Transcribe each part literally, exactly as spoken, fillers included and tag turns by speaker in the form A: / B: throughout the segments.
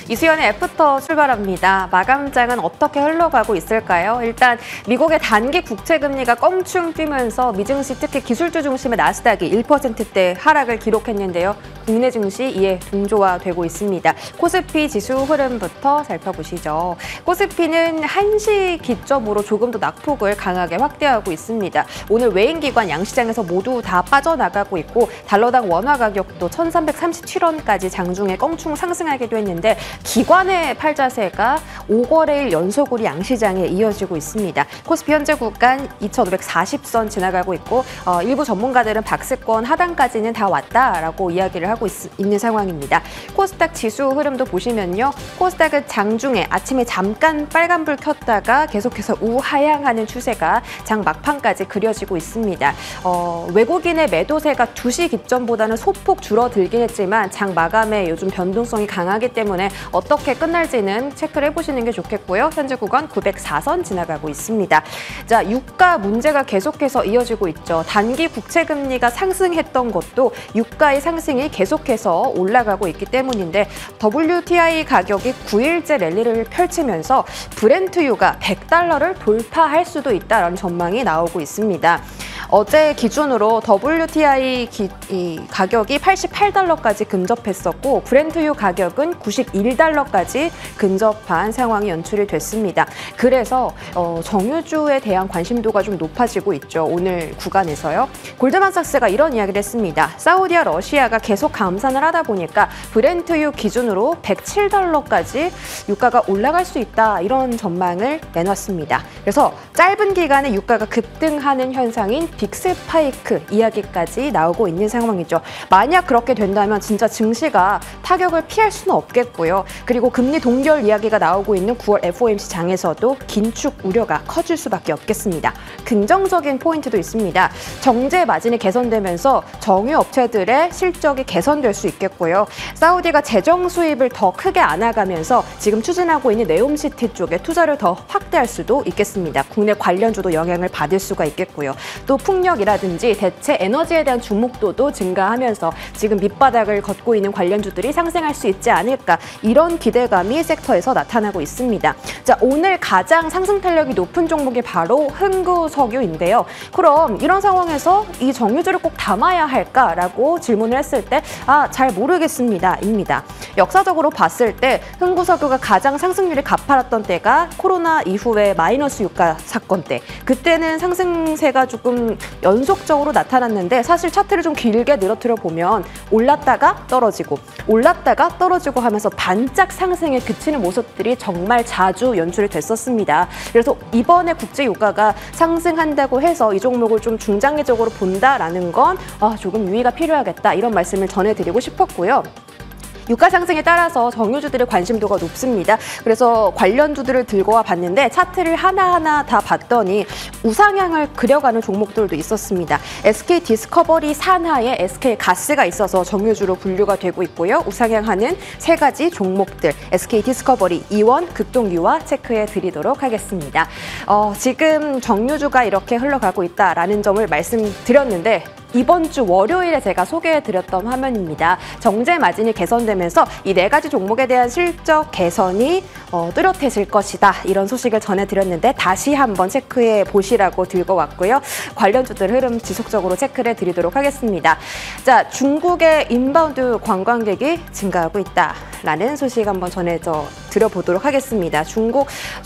A: 이수연의 애프터 출발합니다. 마감장은 어떻게 흘러가고 있을까요? 일단 미국의 단기 국채 금리가 껑충 뛰면서 미증시 특히 기술주 중심의 나스닥이 일 퍼센트대 하락을 기록했는데요. 국내 증시 이에 동조화되고 있습니다. 코스피 지수 흐름부터 살펴보시죠. 코스피는 한 시 기점으로 조금 더 낙폭을 강하게 확대하고 있습니다. 오늘 외인기관 양시장에서 모두 다 빠져나가고 있고 달러당 원화 가격도 천삼백삼십칠 원까지 장중에 껑충 상승하기도 했는데 기관의 팔자세가 오 거래일 연속으로 양시장에 이어지고 있습니다. 코스피 현재 구간 이천오백사십 선 지나가고 있고 어, 일부 전문가들은 박스권 하단까지는 다 왔다라고 이야기를 하고 있, 있는 상황입니다. 코스닥 지수 흐름도 보시면요. 코스닥은 장중에 아침에 잠깐 빨간불 켰다가 계속해서 우하향하는 추세가 장 막판까지 그려지고 있습니다. 어, 외국인의 매도세가 두 시 기점보다는 소폭 줄어들긴 했지만 장 마감에 요즘 변동성이 강하기 때문에 어떻게 끝날지는 체크를 해보시는 게 좋겠고요. 현재 구간 구백사 선 지나가고 있습니다. 자, 유가 문제가 계속해서 이어지고 있죠. 단기 국채 금리가 상승했던 것도 유가의 상승이 계속해서 올라가고 있기 때문인데 더블유티아이 가격이 구 일째 랠리를 펼치면서 브렌트유가 백 달러를 돌파할 수도 있다는 전망이 나오고 있습니다. 어제 기준으로 더블유티아이 기, 이 가격이 팔십팔 달러까지 근접했었고 브렌트유 가격은 구십일 달러까지 근접한 상황이 연출이 됐습니다. 그래서 어, 정유주에 대한 관심도가 좀 높아지고 있죠. 오늘 구간에서요. 골드만삭스가 이런 이야기를 했습니다. 사우디와 러시아가 계속 감산을 하다 보니까 브렌트유 기준으로 백칠 달러까지 유가가 올라갈 수 있다. 이런 전망을 내놨습니다. 그래서 짧은 기간에 유가가 급등하는 현상인 빅스파이크 이야기까지 나오고 있는 상황이죠. 만약 그렇게 된다면 진짜 증시가 타격을 피할 수는 없겠고요. 그리고 금리 동결 이야기가 나오고 있는 구월 에프오엠씨 장에서도 긴축 우려가 커질 수밖에 없겠습니다. 긍정적인 포인트도 있습니다. 정제 마진이 개선되면서 정유 업체들의 실적이 개선될 수 있겠고요. 사우디가 재정 수입을 더 크게 안아가면서 지금 추진하고 있는 네옴시티 쪽에 투자를 더 확대할 수도 있겠습니다. 국내 관련주도 영향을 받을 수가 있겠고요. 또 풍력이라든지 대체 에너지에 대한 주목도도 증가하면서 지금 밑바닥을 걷고 있는 관련주들이 상승할 수 있지 않을까 이런 기대감이 섹터에서 나타나고 있습니다. 자, 오늘 가장 상승 탄력이 높은 종목이 바로 흥구석유인데요. 그럼 이런 상황에서 이 정유주를 꼭 담아야 할까라고 질문을 했을 때 아, 잘 모르겠습니다. 입니다. 역사적으로 봤을 때 흥구석유가 가장 상승률이 가파랐던 때가 코로나 이후에 마이너스 유가 사건 때 그때는 상승세가 조금 연속적으로 나타났는데 사실 차트를 좀 길게 늘어뜨려 보면 올랐다가 떨어지고 올랐다가 떨어지고 하면서 반짝 상승에 그치는 모습들이 정말 자주 연출이 됐었습니다. 그래서 이번에 국제 유가가 상승한다고 해서 이 종목을 좀 중장기적으로 본다라는 건 아, 조금 유의가 필요하겠다 이런 말씀을 전해드리고 싶었고요. 유가 상승에 따라서 정유주들의 관심도가 높습니다. 그래서 관련주들을 들고 와 봤는데 차트를 하나하나 다 봤더니 우상향을 그려가는 종목들도 있었습니다. 에스케이 디스커버리 산하에 에스케이 가스가 있어서 정유주로 분류가 되고 있고요. 우상향하는 세 가지 종목들 에스케이 디스커버리, 이원, 극동유화 체크해 드리도록 하겠습니다. 어, 지금 정유주가 이렇게 흘러가고 있다라는 점을 말씀드렸는데 이번 주 월요일에 제가 소개해드렸던 화면입니다. 정제 마진이 개선되면서 이 네 가지 종목에 대한 실적 개선이 어, 뚜렷해질 것이다. 이런 소식을 전해드렸는데 다시 한번 체크해 보시라고 들고 왔고요. 관련주들 흐름 지속적으로 체크를 해드리도록 하겠습니다. 자, 중국의 인바운드 관광객이 증가하고 있다라는 소식 한번 전해져 드려보도록 하겠습니다. 중국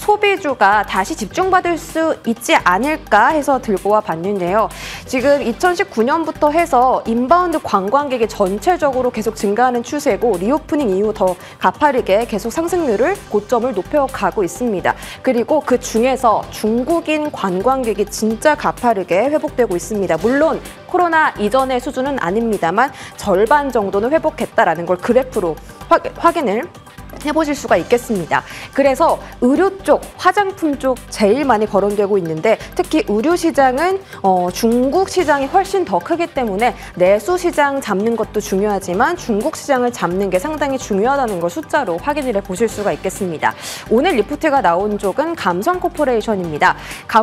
A: 소비주가 다시 집중받을 수 있지 않을까 해서 들고 와 봤는데요. 지금 이천십구 년부터 해서 인바운드 관광객이 전체적으로 계속 증가하는 추세고 리오프닝 이후 더 가파르게 계속 상승률을 고점을 높여가고 있습니다. 그리고 그 중에서 중국인 관광객이 진짜 가파르게 회복되고 있습니다. 물론 코로나 이전의 수준은 아닙니다만 절반 정도는 회복했다라는 걸 그래프로 확, 확인을 해보실 수가 있겠습니다. 그래서 의료 쪽, 화장품 쪽 제일 많이 거론되고 있는데 특히 의료 시장은 어, 중국 시장이 훨씬 더 크기 때문에 내수 시장 잡는 것도 중요하지만 중국 시장을 잡는 게 상당히 중요하다는 걸 숫자로 확인을 해보실 수가 있겠습니다. 오늘 리포트가 나온 쪽은 감성코퍼레이션입니다.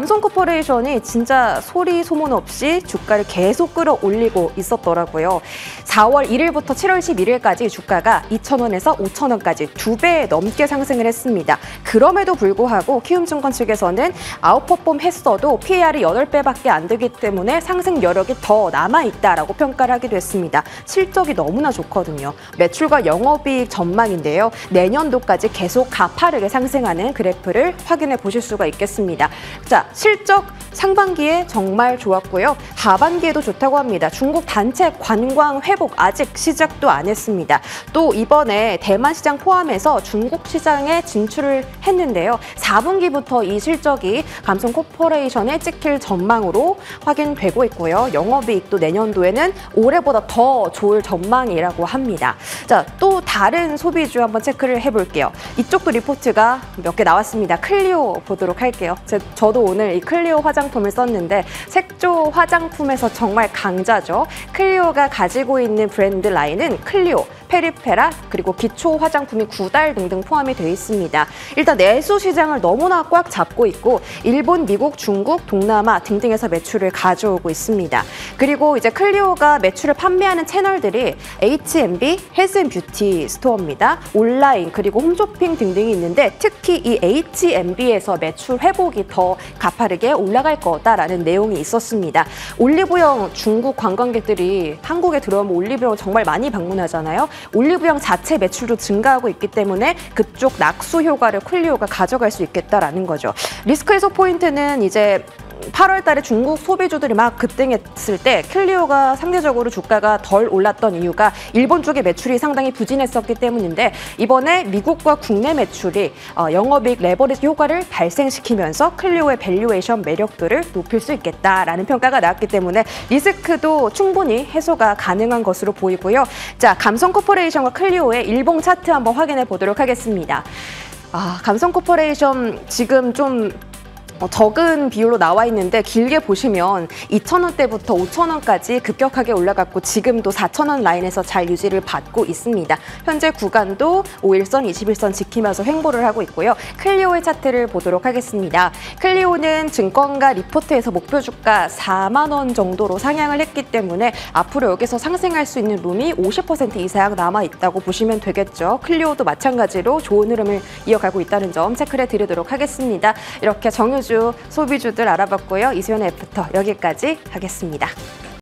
A: 감성코퍼레이션이 진짜 소리 소문 없이 주가를 계속 끌어올리고 있었더라고요. 사월 일일부터 칠월 십일일까지 주가가 이천 원에서 오천 원까지 두 두 배 넘게 상승을 했습니다. 그럼에도 불구하고 키움증권 측에서는 아웃퍼폼 했어도 피이알이 여덟 배밖에 안 되기 때문에 상승 여력이 더 남아있다라고 평가를 하기도 했습니다. 실적이 너무나 좋거든요. 매출과 영업이익 전망인데요. 내년도까지 계속 가파르게 상승하는 그래프를 확인해 보실 수가 있겠습니다. 자, 실적 상반기에 정말 좋았고요. 하반기에도 좋다고 합니다. 중국 단체 관광 회복 아직 시작도 안 했습니다. 또 이번에 대만 시장 포함해서 중국 시장에 진출을 했는데요. 사 분기부터 이 실적이 감성 코퍼레이션에 찍힐 전망으로 확인되고 있고요. 영업이익도 내년도에는 올해보다 더 좋을 전망이라고 합니다. 자, 또 다른 소비주 한번 체크를 해볼게요. 이쪽도 리포트가 몇 개 나왔습니다. 클리오 보도록 할게요. 제, 저도 오늘 이 클리오 화장품을 썼는데 색조 화장품에서 정말 강자죠. 클리오가 가지고 있는 브랜드 라인은 클리오, 페리페라, 그리고 기초 화장품이 구달 등등 포함이 되어 있습니다. 일단 내수 시장을 너무나 꽉 잡고 있고 일본, 미국, 중국, 동남아 등등에서 매출을 가져오고 있습니다. 그리고 이제 클리오가 매출을 판매하는 채널들이 에이치앤비, 헬스앤뷰티 스토어입니다. 온라인 그리고 홈쇼핑 등등이 있는데 특히 이 에이치앤비에서 매출 회복이 더 가파르게 올라갈 거다라는 내용이 있었습니다. 올리브영 중국 관광객들이 한국에 들어오면 올리브영 정말 많이 방문하잖아요. 올리브영 자체 매출도 증가하고 있기 때문에 그쪽 낙수 효과를 클리오가 가져갈 수 있겠다라는 거죠. 리스크 해소 포인트는 이제 팔월 달에 중국 소비주들이 막 급등했을 때 클리오가 상대적으로 주가가 덜 올랐던 이유가 일본 쪽의 매출이 상당히 부진했었기 때문인데 이번에 미국과 국내 매출이 영업이익 레버리지 효과를 발생시키면서 클리오의 밸류에이션 매력도를 높일 수 있겠다라는 평가가 나왔기 때문에 리스크도 충분히 해소가 가능한 것으로 보이고요. 자, 감성 코퍼레이션과 클리오의 일봉 차트 한번 확인해 보도록 하겠습니다. 아, 감성 코퍼레이션 지금 좀 어, 적은 비율로 나와 있는데 길게 보시면 이천 원대부터 오천 원까지 급격하게 올라갔고 지금도 사천 원 라인에서 잘 유지를 받고 있습니다. 현재 구간도 오 일선, 이십일 선 지키면서 횡보를 하고 있고요. 클리오의 차트를 보도록 하겠습니다. 클리오는 증권가 리포트에서 목표 주가 사만 원 정도로 상향을 했기 때문에 앞으로 여기서 상승할 수 있는 룸이 오십 퍼센트 이상 남아 있다고 보시면 되겠죠. 클리오도 마찬가지로 좋은 흐름을 이어가고 있다는 점 체크를 해드리도록 하겠습니다. 이렇게 정유주 소비주들 알아봤고요. 이수연의 애프터 여기까지 하겠습니다.